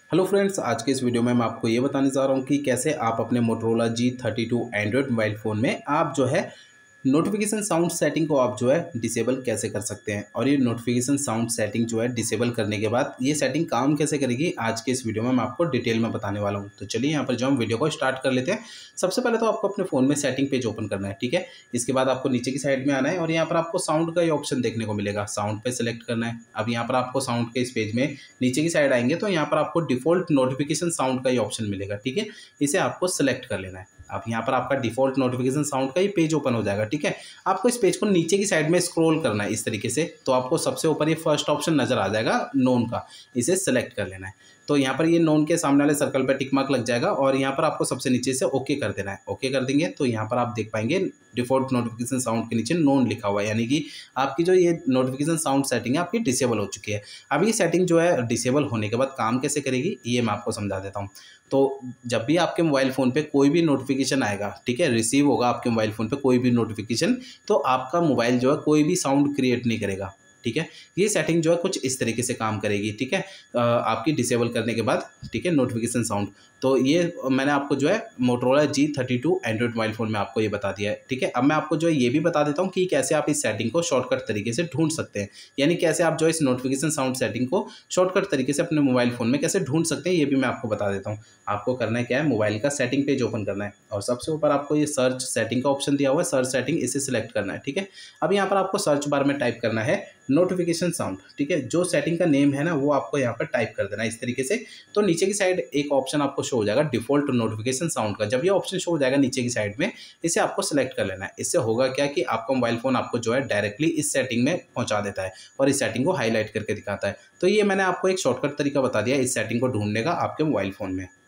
Hello friends, आज के इस वीडियो में मैं आपको ये बताने जा रहा हूँ कि कैसे आप अपने Motorola G32 Android mobile phone में आप जो है नोटिफिकेशन साउंड सेटिंग को आप जो है डिसेबल कैसे कर सकते हैं। और ये नोटिफिकेशन साउंड सेटिंग जो है डिसेबल करने के बाद ये सेटिंग काम कैसे करेगी, आज के इस वीडियो में मैं आपको डिटेल में बताने वाला हूँ। तो चलिए यहाँ पर जो हम वीडियो को स्टार्ट कर लेते हैं। सबसे पहले तो आपको अपने फ़ोन में सेटिंग पेज ओपन करना है, ठीक है। इसके बाद आपको नीचे की साइड में आना है और यहाँ पर आपको साउंड का ये ऑप्शन देखने को मिलेगा, साउंड पे सेलेक्ट करना है। अब यहाँ पर आपको साउंड के इस पेज में नीचे की साइड आएंगे तो यहाँ पर आपको डिफ़ॉल्ट नोटिफिकेशन साउंड का ये ऑप्शन मिलेगा, ठीक है। इसे आपको सेलेक्ट कर लेना है। अब यहाँ पर आपका डिफ़ॉल्ट नोटिफिकेशन साउंड का ये पेज ओपन हो जाएगा, ठीक है। आपको इस पेज को नीचे की साइड में स्क्रॉल करना है इस तरीके से, तो आपको सबसे ऊपर ये फर्स्ट ऑप्शन नज़र आ जाएगा नोन का, इसे सेलेक्ट कर लेना है। तो यहाँ पर ये नोन के सामने वाले सर्कल पर टिक मार्क लग जाएगा और यहाँ पर आपको सबसे नीचे से ओके कर देना है। ओके कर देंगे तो यहाँ पर आप देख पाएंगे डिफ़ॉल्ट नोटिफिकेशन साउंड के नीचे नोन लिखा हुआ है, यानी कि आपकी जो ये नोटिफिकेशन साउंड सेटिंग है आपकी डिसेबल हो चुकी है। अब ये सेटिंग जो है डिसेबल होने के बाद काम कैसे करेगी ये मैं आपको समझा देता हूँ। तो जब भी आपके मोबाइल फ़ोन पे कोई भी नोटिफिकेशन आएगा, ठीक है, रिसीव होगा आपके मोबाइल फ़ोन पे कोई भी नोटिफिकेशन, तो आपका मोबाइल जो है कोई भी साउंड क्रिएट नहीं करेगा, ठीक है। ये सेटिंग जो है कुछ इस तरीके से काम करेगी, ठीक है, आपकी डिसेबल करने के बाद, ठीक है, नोटिफिकेशन साउंड। तो ये मैंने आपको जो है Motorola G32 Android mobile phone में आपको ये बता दिया है, ठीक है। अब मैं आपको जो है ये भी बता देता हूँ कि कैसे आप इस सेटिंग को शॉर्टकट तरीके से ढूंढ सकते हैं, यानी कैसे आप जो इस नोटिफिकेशन साउंड सेटिंग को शॉर्टकट तरीके से अपने मोबाइल फ़ोन में कैसे ढूंढ सकते हैं, ये भी मैं आपको बता देता हूँ। आपको करना है क्या है, मोबाइल का सेटिंग पेज ओपन करना है और सबसे ऊपर आपको ये सर्च सेटिंग का ऑप्शन दिया हुआ है, सर्च सेटिंग, इसे सिलेक्ट करना है, ठीक है। अब यहाँ पर आपको सर्च बार में टाइप करना है नोटिफिकेशन साउंड, ठीक है। जो सेटिंग का नेम है ना वो आपको यहाँ पर टाइप कर देना है इस तरीके से। तो नीचे की साइड एक ऑप्शन आपको शो हो जाएगा डिफ़ॉल्ट नोटिफिकेशन साउंड का। जब ये ऑप्शन शो हो जाएगा नीचे की साइड में, इसे आपको सेलेक्ट कर लेना है। इससे होगा क्या कि आपका मोबाइल फ़ोन आपको जो है डायरेक्टली इस सेटिंग में पहुँचा देता है और इस सेटिंग को हाईलाइट करके दिखाता है। तो ये मैंने आपको एक शॉर्टकट तरीका बता दिया इस सेटिंग को ढूंढने का आपके मोबाइल फ़ोन में।